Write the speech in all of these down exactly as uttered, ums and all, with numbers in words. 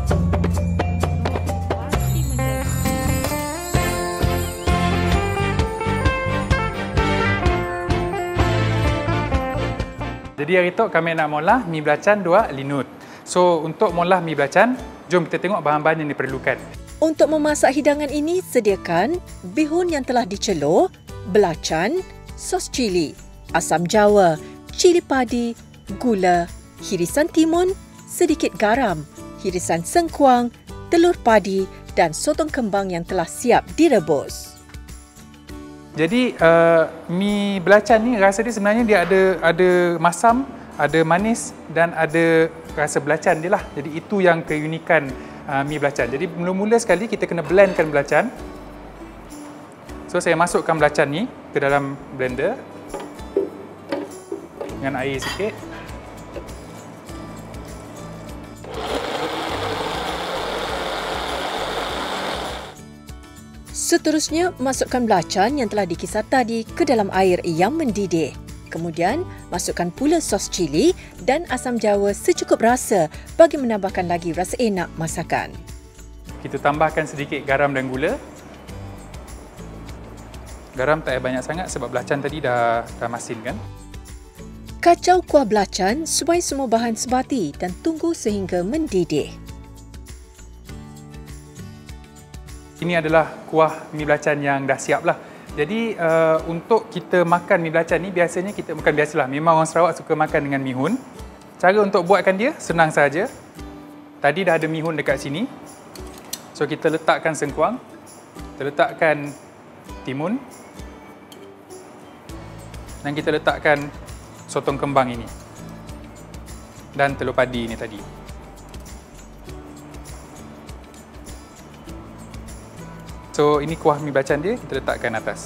Jadi hari tu kami nak molah mi belacan dua linut. So untuk molah mi belacan, jom kita tengok bahan-bahan yang diperlukan. Untuk memasak hidangan ini, sediakan bihun yang telah dicelur, belacan, sos cili, asam jawa, cili padi, gula, hirisan timun, sedikit garam, hirisan sengkuang, telur padi dan sotong kembang yang telah siap direbus. Jadi uh, mi belacan ni rasa dia sebenarnya dia ada ada masam, ada manis dan ada rasa belacan dia lah. Jadi itu yang keunikan uh, mi belacan. Jadi mula-mula sekali kita kena blendkan belacan. So saya masukkan belacan ni ke dalam blender dengan air sikit. Seterusnya, masukkan belacan yang telah dikisar tadi ke dalam air yang mendidih. Kemudian, masukkan pula sos cili dan asam jawa secukup rasa bagi menambahkan lagi rasa enak masakan. Kita tambahkan sedikit garam dan gula. Garam tak payah banyak sangat sebab belacan tadi dah, dah masin kan. Kacau kuah belacan supaya semua bahan sebati dan tunggu sehingga mendidih. Ini adalah kuah mi belacan yang dah siap lah. Jadi uh, untuk kita makan mi belacan ni biasanya kita bukan biasalah. Memang orang Sarawak suka makan dengan mihun. Cara untuk buatkan dia senang saja. Tadi dah ada mihun dekat sini. So kita letakkan sengkuang. Kita letakkan timun. Dan kita letakkan sotong kembang ini. Dan telur padi ini tadi. So, ini kuah mi belacan dia, kita letakkan atas.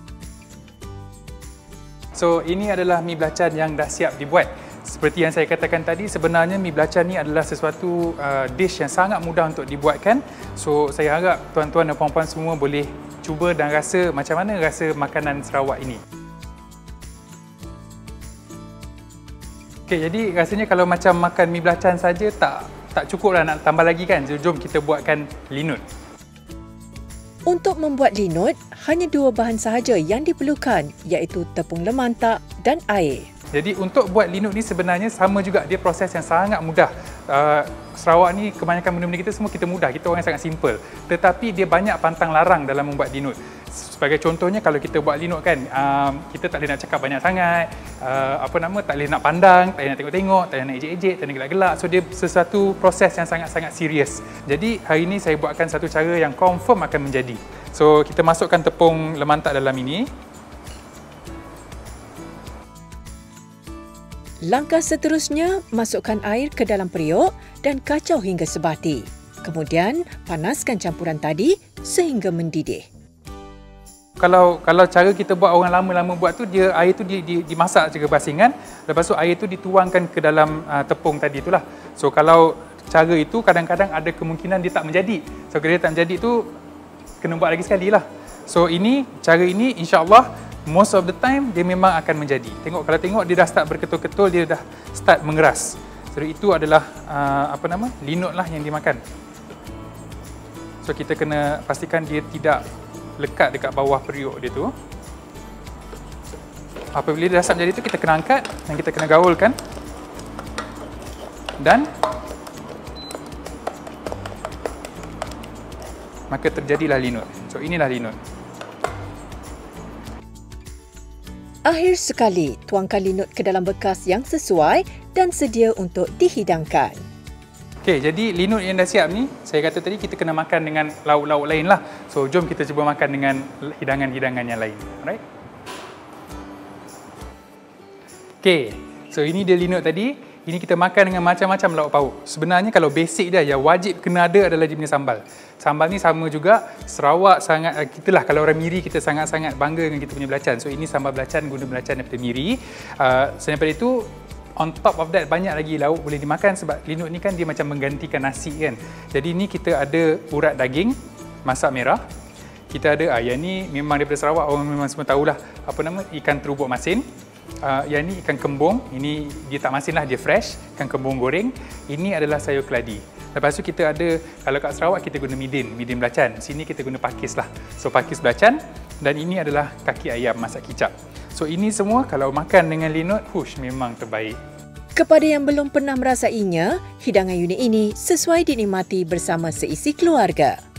So, ini adalah mi belacan yang dah siap dibuat. Seperti yang saya katakan tadi, sebenarnya mi belacan ni adalah sesuatu uh, dish yang sangat mudah untuk dibuatkan. So, saya harap tuan-tuan dan puan-puan semua boleh cuba dan rasa macam mana rasa makanan Sarawak ini. Okay, jadi rasanya kalau macam makan mi belacan saja tak tak cukup lah nak tambah lagi kan. So, jom kita buatkan linut. Untuk membuat linut, hanya dua bahan sahaja yang diperlukan, iaitu tepung lemantak dan air. Jadi untuk buat linut ni sebenarnya sama juga, dia proses yang sangat mudah. Uh, Sarawak ni kebanyakan benda-benda kita semua kita mudah, kita orang yang sangat simple. Tetapi dia banyak pantang larang dalam membuat linut. Sebagai contohnya kalau kita buat linut kan, um, kita tak boleh nak cakap banyak sangat, uh, apa nama, tak boleh nak pandang, tak boleh nak tengok-tengok, tak boleh nak ejek-ejek, tak boleh gelak-gelak. So dia sesuatu proses yang sangat-sangat serius. Jadi hari ini saya buatkan satu cara yang confirm akan menjadi. So kita masukkan tepung lemantak dalam ini. Langkah seterusnya, masukkan air ke dalam periuk dan kacau hingga sebati. Kemudian, panaskan campuran tadi sehingga mendidih. Kalau kalau cara kita buat orang lama-lama buat tu, dia air tu di, di, dimasak secara basingan, lepas tu air tu dituangkan ke dalam uh, tepung tadi itulah. So kalau cara itu kadang-kadang ada kemungkinan dia tak menjadi. So kalau dia tak menjadi tu kena buat lagi sekali lah. So ini cara ini insya-Allah most of the time dia memang akan menjadi. Tengok kalau tengok dia dah start berketul-ketul, dia dah start mengeras. So itu adalah uh, apa nama? Linut lah yang dimakan. So kita kena pastikan dia tidak lekat dekat bawah periuk dia tu. Apabila dia dah start menjadi tu, kita kena angkat dan kita kena gaulkan. Dan maka terjadilah linut. So inilah linut. Akhir sekali, tuangkan linut ke dalam bekas yang sesuai dan sedia untuk dihidangkan. Okey, jadi linut yang dah siap ni, saya kata tadi kita kena makan dengan lauk-lauk lain lah. So, jom kita cuba makan dengan hidangan-hidangan yang lain. Alright? Okey, so ini dia linut tadi. Ini kita makan dengan macam-macam lauk pauk. Sebenarnya kalau basic dia, yang wajib kena ada adalah dia punya sambal. Sambal ni sama juga, Sarawak sangat, kita lah kalau orang Miri, kita sangat-sangat bangga dengan kita punya belacan. So, ini sambal belacan, guna belacan daripada Miri. Uh, selain daripada itu, on top of that, banyak lagi lauk boleh dimakan sebab linut ni kan dia macam menggantikan nasi kan. Jadi ni kita ada urat daging masak merah. Kita ada, ah, yang ni memang daripada Sarawak, orang memang semua tahulah apa nama, ikan terubuk masin. Uh, yang ni ikan kembung, ini dia tak masin lah, dia fresh, ikan kembung goreng. Ini adalah sayur keladi. Lepas tu kita ada, kalau kat Sarawak kita guna midin, midin belacan. Sini kita guna pakis lah. So pakis belacan dan ini adalah kaki ayam masak kicap. So ini semua kalau makan dengan linut, hush, memang terbaik. Kepada yang belum pernah merasainya, hidangan unik ini sesuai dinikmati bersama seisi keluarga.